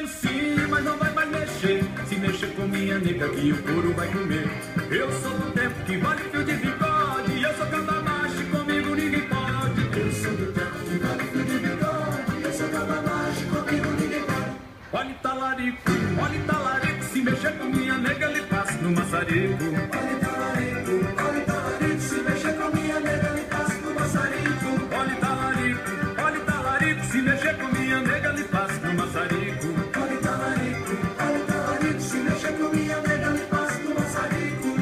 mexendo sim, mas não vai mais mexer. Se mexer com minha nega que o couro vai comer. Eu sou do tempo que vale fio de bigode. Eu sou cambamache, comigo ninguém pode. Eu sou do tempo que vale fio de bigode. Eu sou cambamache, comigo ninguém pode. Olha o talarico, se mexer com minha nega ele passa no maçarico. Olha o talarico, se mexer com minha nega ele passa no maçarico. Olha o talarico, se mexer com minha nega ele passa no maçarico. Olha o talarico, se mexer com minha nega ele passa no maçarico.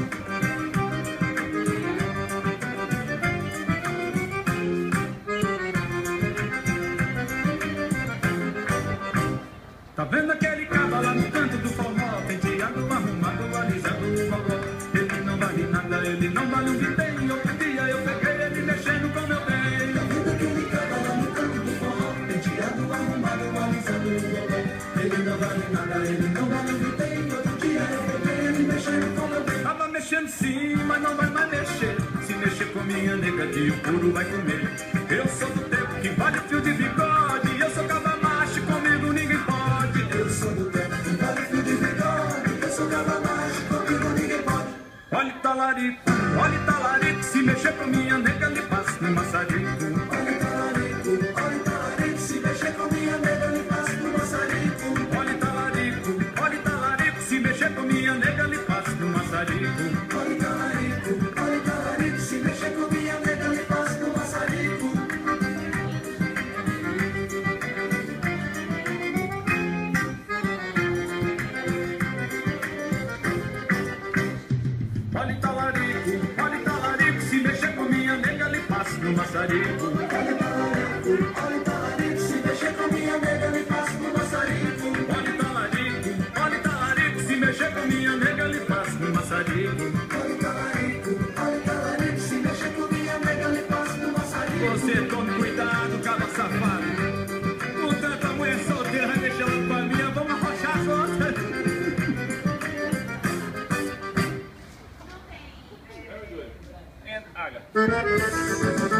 Tá vendo aquele caba lá no canto do forró, penteado, arrumado, alisado o forró. Ele não vale nada, ele não vale um vintém. Outro dia eu peguei ele mexendo com meu bem. Tá vendo aquele caba lá no canto do forró, penteado, arrumado, alisado o forró. Ele não vale nada, ele não vale um vintém. Outro dia eu peguei ele mexendo com meu bem. Tava mexendo sim, mas não vai mais mexer. Se mexer com minha nega que o couro vai comer. Eu sou do tempo que vale fio de bigode. Eu sou cavamache, comigo ninguém pode. Eu sou do tempo que vale fio de bigode. Eu sou cavamache, comigo ninguém pode. Olha o talarico, se mexer com minha nega ele passa no maçarico. Olha o talarico, se mexer com minha nega ele passa no maçarico. Olha o talarico, se mexer com minha nega ele passa no maçarico. Olha o talarico, se mexer com minha nega ele passa no maçarico. Olha o talarico, se mexer com minha nega ele passa no maçarico. Olha o talarico, se mexer com minha nega ele passa no maçarico. Olha o talarico, se mexer com minha nega ele passa no maçarico. Olha o talarico, se mexer com minha nega ele passa no maçarico. Você tome cuidado, cabra safado. Com tanta mulher solteira vai deixar ela com a minha, vamos arrochar a conta. And Aga.